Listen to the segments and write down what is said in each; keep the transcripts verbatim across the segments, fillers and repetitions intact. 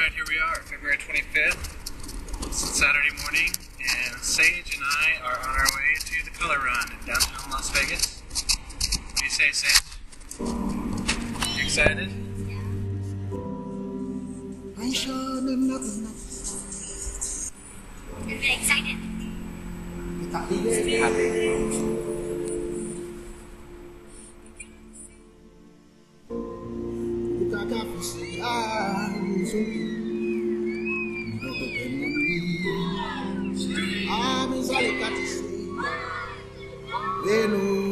Alright, here we are, February twenty-fifth. It's Saturday morning, and Sage and I are on our way to the Color Run in downtown Las Vegas. What do you say, Sage? You excited? I'm sure nothing. You're very excited. Happy. I'm as all I got to say. They know.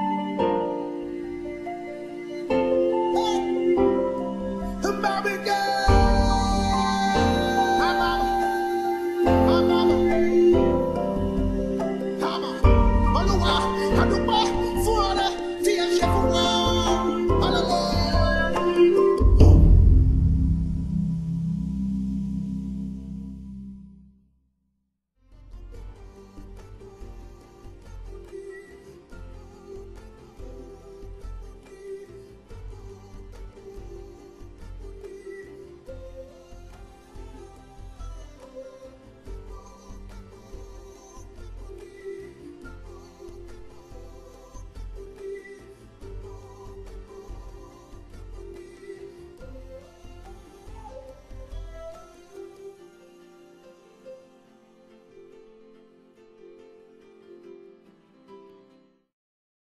Bobby girl.